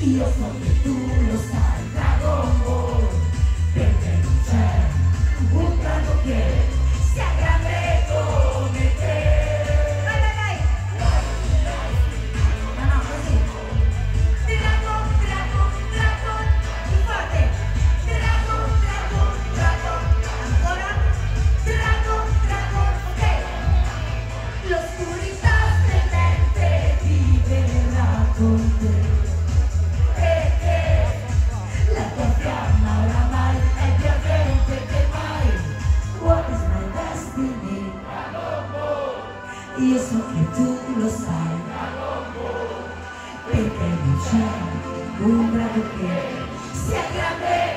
Io so che tu lo sai, Dragon Ball, perché non c'è un drago che sia grande come te. Vai, vai, vai! No, no, così. Dragon, Dragon, Dragon, più forte. Dragon, Dragon, Dragon, ancora. Dragon, Dragon, ok. L'oscurità splendente viverà con te. Io so che tu lo sai, perché non c'è un drago che sia grande